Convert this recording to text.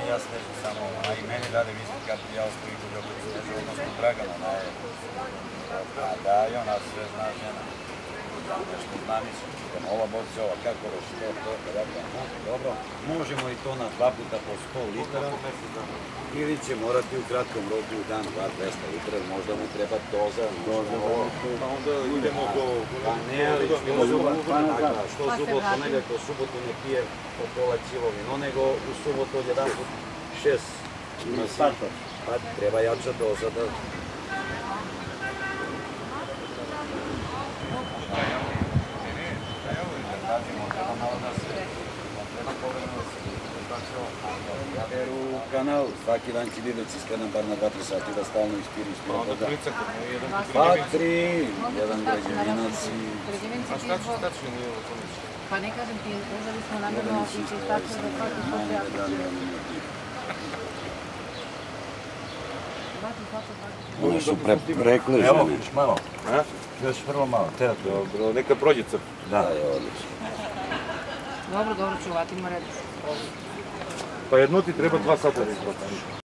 ja svežem samo, a i meni dade vizit kartu, ja ostavim kod Joković svežem, odnosno Dragana, da je ona sve zna žena. Ja nešto znam i sučitam, ova boca, ova, kako već, to, dakle, dobro, možemo i to na 2 puta po 100 litara, ili će morati u kratkom roku u dan 200-200 litara, možda mu treba doza, pa onda idemo do... Pa ne, ali što subot, ponedjeljak u subotu ne pije po pola kilo vino, nego u subotu od jedan put 6. Pa treba jača doza da... Jer u kanal svaki dan će vidjeti skrenem bar na 2-3 sati da stalno ispiri Onda tricako, jedan Pa 3, jedan građevinac i... A šta ću tačno nije ovo komično? Pa ne kažem ti, uzeli smo namjerno i čistače da svaki svoj Oni su rekli žene. Evo, još malo. Još vrlo malo. Dobro, neka prođe crta. Da, je odlično. Dobro, čuvati, ima redu. Pa jedno ti treba 2 sata da izvrati.